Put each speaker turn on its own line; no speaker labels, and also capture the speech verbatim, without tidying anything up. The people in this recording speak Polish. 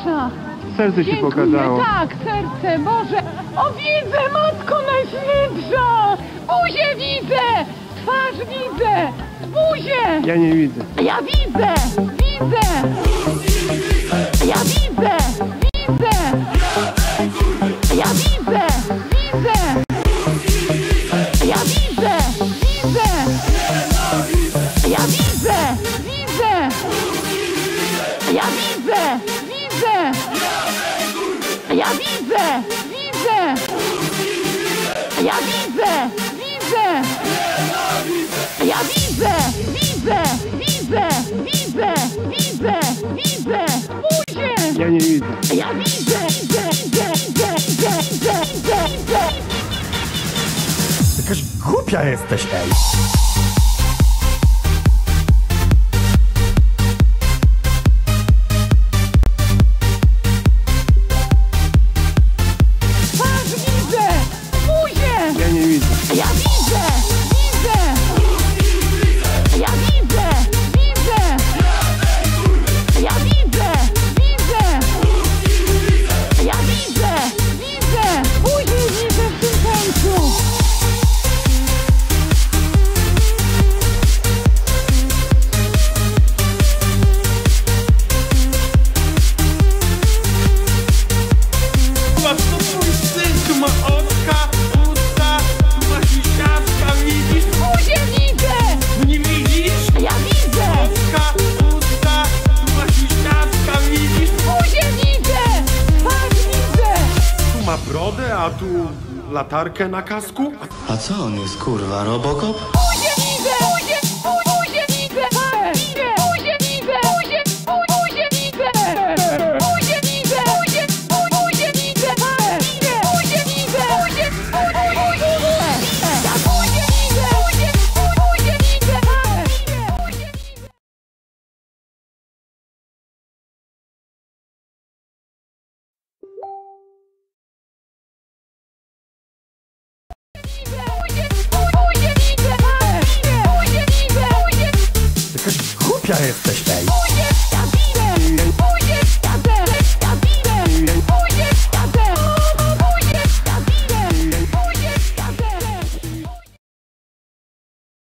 Najświętsza.
Serce ci
Dziękuję.
pokazało.
Tak, serce, Boże. O, widzę, Matko Najświętsza. Buzię widzę. Twarz widzę. Buzię.
Ja nie widzę.
Ja widzę. Widzę. Ja widzę. Widzę. Ja widzę. Widzę. Ja widzę. Widzę. Ja widzę. Widzę. Ja widzę. Widzę. Ja widzę. Widzę. Ja widzę. Widzę. Ja widzę. Widzę. Widzę. Widzę. Widzę. Widzę. Buzię.
Ja nie widzę.
Ja widzę. Widzę. Widzę. Widzę. Widzę. Widzę. Widzę.
Jakaś głupia jesteś, ej.
Twarz widzę. Buzię.
Ja nie widzę.
Ja widzę. Widzę. Ja widzę. Widzę. Ja widzę. Widzę. Ja widzę. Widzę. Buzię widzę w tym końcu.
Zobacz, to twój syn, tu ma oczka, usta, tu ma siusiaczka, widzisz?
Buzię widzę.
No nie widzisz?
Ja widzę.
Oczka, usta, tu ma siusiaczka, widzisz?
Buzię widzę. Twarz widzę.
Tu ma brodę, a tu latarkę na kasku.
A co on jest, kurwa, Robocop?
Buzię widzę. Buzię. bu- Buzię widzę. Buzię. Buzię widzę. Buzię. bu- Buzię widzę. Buzię widzę. Buzię. bu- Buzię widzę. Buzię. Buzię widzę. Buzię. bu- Buzię widzę. Ja buzię widzę. Buzię. bu- Buzię widzę. Buzię. Buzię widzę. Buzię. bu- Buzię widzę. Buzię. Buzię widzę. Buzię.
Jakaś głupia jesteś, ej.